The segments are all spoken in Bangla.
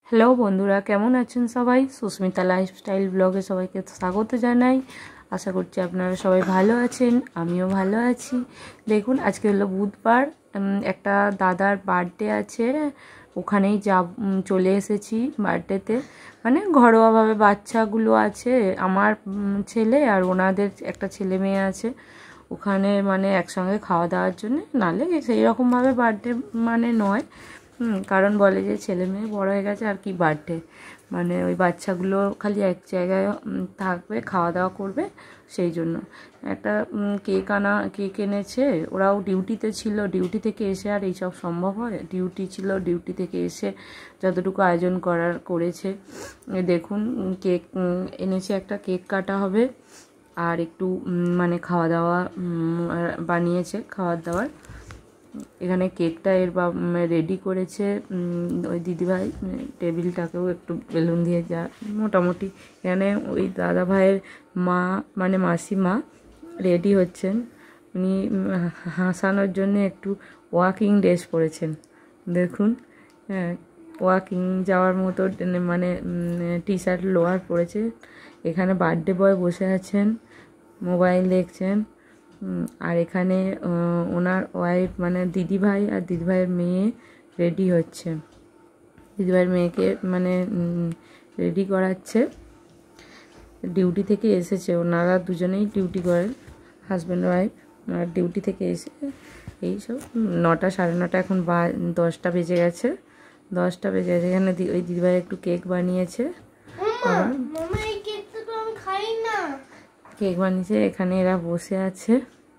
হ্যালো বন্ধুরা, কেমন আছেন সবাই? সুস্মিতা লাইফস্টাইল ব্লগে সবাইকে স্বাগত জানাই। আশা করছি আপনারা সবাই ভালো আছেন, আমিও ভালো আছি। দেখুন, আজকে হলো বুধবার, একটা দাদার বার্থডে আছে, ওখানেই চলে এসেছি বার্থডেতে। মানে ঘরোয়াভাবে বাচ্চাগুলো আছে, আমার ছেলে আর ওনাদের একটা ছেলে মেয়ে আছে ওখানে, মানে একসঙ্গে খাওয়া দাওয়ার জন্য। নাহলে সেই রকমভাবে বার্থডে মানে নয়, কারণ বলে যে ছেলে মেয়ে বড় হয়ে গেছে আর কি বার্থডে, মানে ওই বাচ্চাগুলো খালি এক জায়গায় থাকবে, খাওয়া দাওয়া করবে, সেই জন্য একটা কেক এনেছে। ওরাও ডিউটিতে ছিল, ডিউটি থেকে এসে আর এইসব সম্ভব হয়? ডিউটি ছিল, ডিউটি থেকে এসে যতটুকু আয়োজন করেছে। দেখুন, কেক এনেছে, একটা কেক কাটা হবে আর একটু মানে খাওয়া দাওয়া বানিয়েছে, খাওয়ার দাওয়ার। এখানে কেকটা রেডি করেছে ওই দিদিভাই, টেবিলটাকেও একটু বেলুন দিয়ে যা মোটামুটি। এখানে ওই দাদা ভাইয়ের মা মানে মাসিমা রেডি হচ্ছেন, উনি হাসানোর জন্য একটু ওয়াকিং ড্রেস পরেছেন। দেখুন, হ্যাঁ, ওয়াকিং যাওয়ার মতো মানে টি শার্ট লোয়ার পরেছে। এখানে বার্থডে বয় বসে আছেন, মোবাইল দেখছেন। আর এখানে ওনার ওয়াইফ মানে দিদিভাই আর দিদিভাইয়ের মেয়ে রেডি হচ্ছে, দিদিভাইয়ের মেয়েকে মানে রেডি করাচ্ছে। ডিউটি থেকে এসেছে, ওনারা দুজনেই ডিউটি করেন, হাজব্যান্ড ওয়াইফ। আর ডিউটি থেকে এসে এইসব 9টা সাড়ে 9টা, এখন 10টা বেজে গেছে, 10টা বেজে গেছে। এখানে ওই দিদিভাই একটু কেক বানিয়েছে, কেক বানিয়েছে। এখানে এরা বসে আছে,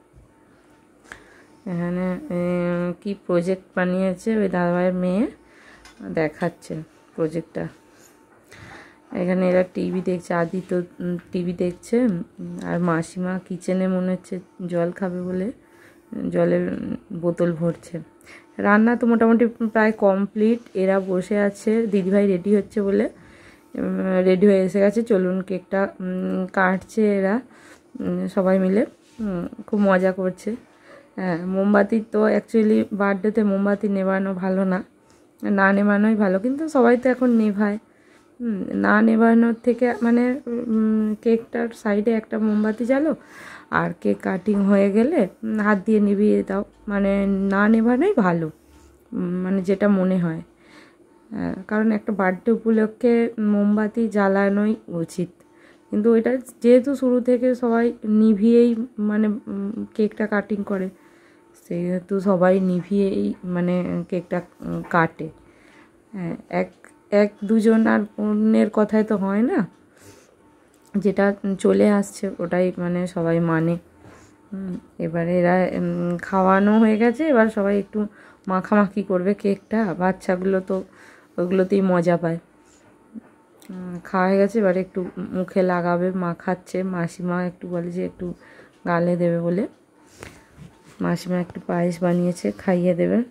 এখানে কি প্রজেক্ট বানিয়েছে ওই দাদাভাইয়ের মেয়ে, দেখাচ্ছে প্রজেক্টটা। এখানে এরা টিভি দেখছে, আদি তো টিভি দেখছে, আর মাসিমা কিচেনে মনে হচ্ছে জল খাবে বলে জলের বোতল ভরছে। রান্না তো মোটামুটি প্রায় কমপ্লিট, এরা বসে আছে, দিদিভাই রেডি হচ্ছে বলে রেডি হয়ে এসে গেছে। চলুন, কেকটা কাটছে এরা সবাই মিলে, খুব মজা করছে। হ্যাঁ, মোমবাতি তো অ্যাকচুয়ালি বার্থডেতে মোমবাতি নেভানো ভালো না, না নেভানোই ভালো, কিন্তু সবাই তো এখন নেভায়। না নেভানোর থেকে মানে কেকটার সাইডে একটা মোমবাতি জ্বালো, আর কেক কাটিং হয়ে গেলে হাত দিয়ে নিভিয়ে দাও, মানে না নেভানোই ভালো, মানে যেটা মনে হয়। কারণ একটা বার্থডে উপলক্ষে মোমবাতি জ্বালানোই উচিত, কিন্তু এটা যেহেতু শুরু থেকে সবাই নিভিয়েই মানে কেকটা কাটিং করে, সেহেতু সবাই নিভিয়েই মানে কেকটা কাটে। হ্যাঁ, এক দুজন আর অন্যের কথায় তো হয় না, যেটা চলে আসছে ওটাই মানে সবাই মানে। এবারে এরা খাওয়ানো হয়ে গেছে, এবার সবাই একটু মাখামাখি করবে কেকটা, বাচ্চাগুলো তো ওইগুলোতেই মজা পায়। খাওয়া হয়ে গেছে, এবারে একটু মুখে লাগাবে, মাখাচ্ছে। মাসিমা একটু বলে যে একটু গালে দেবে বলে, মাসিমা একটু পায়েস বানিয়েছে, খাইয়ে দেবে।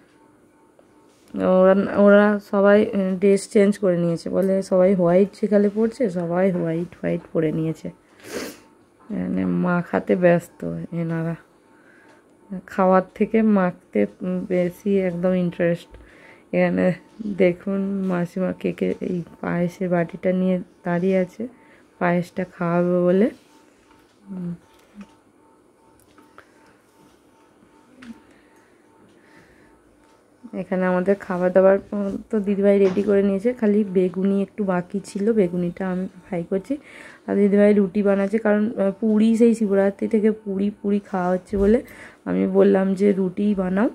ওরা সবাই ড্রেস চেঞ্জ করে নিয়েছে, বলে সবাই হোয়াইট সেখানে পড়ছে, সবাই হোয়াইট পরে নিয়েছে, মানে মাখাতে ব্যস্ত এনারা, খাওয়ার থেকে মাখতে বেশি একদম ইন্টারেস্ট। এখানে দেখুন, মাসিমা কেকে এই পায়েসের বাটিটা নিয়ে দাঁড়িয়ে আছে, পায়েসটা খাওয়াবে বলে। এখানে আমাদের খাবার দাবার তো দিদিভাই রেডি করে নিয়েছে, খালি বেগুনি একটু বাকি ছিল, বেগুনিটা আমি ফ্রাই করছি। আর দিদিভাই রুটি বানাচ্ছে, কারণ পুরি সেই শিবরাত্রি থেকে পুরি খাওয়া হচ্ছে বলে আমি বললাম যে রুটিই বানাও।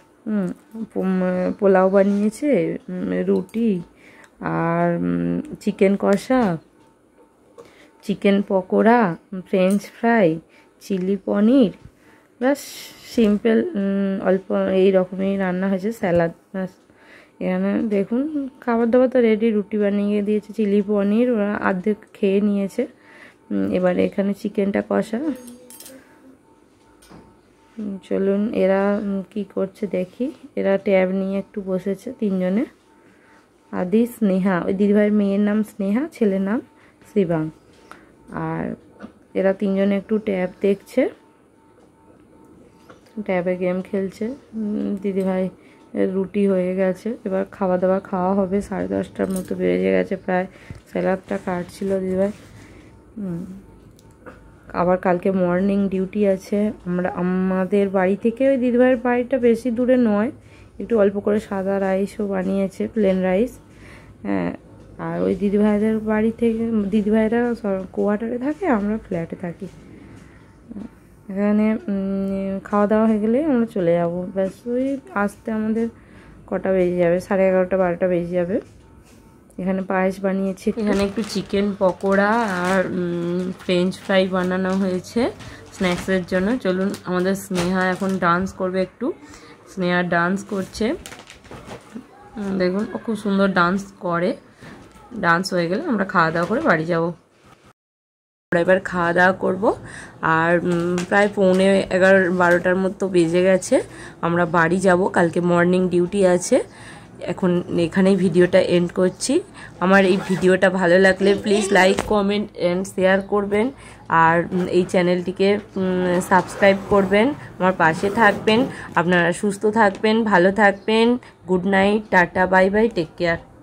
পোলাও বানিয়েছে, রুটি আর চিকেন কষা, chicken pakora, french fry, chilli paneer, ব্যাস সিম্পল অল্প এই রকমই রান্না হয়েছে, স্যালাড ব্যাস। এখানে দেখুন খাবার দাবার তো রেডি, রুটি বানিয়ে দিয়েছে, চিলি পনির ওরা অর্ধেক খেয়ে নিয়েছে। এবারে এখানে চিকেনটা কষা। চলুন, এরা কি করছে দেখি। এরা ট্যাব নিয়ে একটু বসেছে তিনজনে, আদি, স্নেহা, ওই দিদিভাইয়ের মেয়ের নাম স্নেহা, ছেলের নাম শিবাং। আর এরা তিনজনে একটু ট্যাব দেখছে, ট্যাবে গেম খেলছে। দিদিভাই রুটি হয়ে গেছে, এবার খাওয়া দাওয়া খাওয়া হবে। 10:30টার মতো বেজে গেছে প্রায়। স্যালাডটা কাটছিল দিদিভাই। আবার কালকে মর্নিং ডিউটি আছে। আমাদের বাড়ি থেকে ওই দিদিভাইয়ের বাড়িটা বেশি দূরে নয়, একটু অল্প করে সাদা রাইসও বানিয়েছে, প্লেন রাইস। হ্যাঁ, আর ওই দিদিভাইদের বাড়ি থেকে, দিদিভাইরা কোয়ার্টারে থাকে, আমরা ফ্ল্যাটে থাকি। এখানে খাওয়া দাওয়া হয়ে গেলে আমরা চলে যাব। ব্যাস ওই আসতে আমাদের কটা বেজে যাবে, 11:30 12টা বেজে যাবে। এখানে পায়েস বানিয়েছি, এখানে একটু চিকেন পকোড়া আর ফ্রেঞ্চ ফ্রাই বানানো হয়েছে স্ন্যাক্সের জন্য। চলুন, আমাদের স্নেহা এখন ডান্স করবে একটু। স্নেহা ডান্স করছে, দেখুন ও খুব সুন্দর ডান্স করে। ডান্স হয়ে গেলে আমরা খাওয়া দাওয়া করে বাড়ি যাব। আমরা এবার খাওয়া দাওয়া করবো, আর প্রায় 11:30-12টার মতো বেজে গেছে। আমরা বাড়ি যাব, কালকে মর্নিং ডিউটি আছে। এখন এখানেই ভিডিওটা এন্ড করছি। আমার এই ভিডিওটা ভালো লাগলে please like, comment and share করবেন, আর এই চ্যানেলটিকে সাবস্ক্রাইব করবেন, আমার পাশে থাকবেন। আপনারা সুস্থ থাকবেন, ভালো থাকবেন। Good night, tata, bye bye, take care.